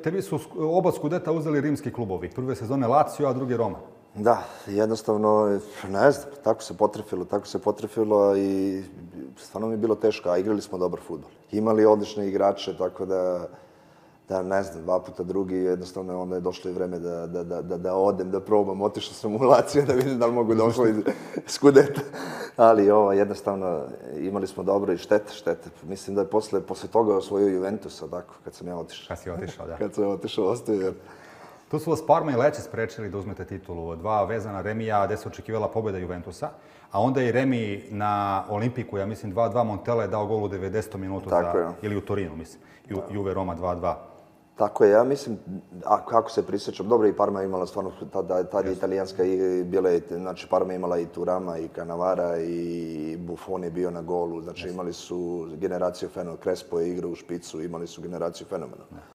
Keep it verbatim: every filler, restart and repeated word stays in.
Tebi su oba skudeta uzeli rimski klubovi. Prve sezone Lazio, a druge Roma. Da, jednostavno, ne znam, tako se potrefilo, tako se potrefilo i stvarno mi je bilo teško, a igrali smo dobar fudbal. Imali odlične igrače, tako da, da ne znam, dva puta drugi, jednostavno onda je došlo i vreme da, da, da, da, da odem, da probam. Otišao sam u Lazio da vidim da li mogu da osvojim skudeta. Ali ovo, jednostavno, imali smo dobro i štete, štete. Mislim da je posle, posle toga osvojio Juventusa, tako, kad sam ja otišao. Kad si otišao, da. Kad sam otišao, ostavio. Tu su vas Parma i Lecce sprečili da uzmete titulu. Dva vezana remija gde se očekivala pobjeda Juventusa, a onda i remi na Olimpiku, ja mislim dva dva, Montella je dao gol u devedesetom minutu, za, ili u Torinu, mislim, Ju, Juve Roma dva dva. Tako je, ja mislim, a kako se prisjećam, dobro i Parma je imala stvarno, tad, tad je italijanska i bile, znači Parma je imala i Turama, i Cannavara, i Buffon je bio na golu, znači imali su generaciju fenomenalna, Crespo je igrao u špicu, imali su generaciju fenomenalna.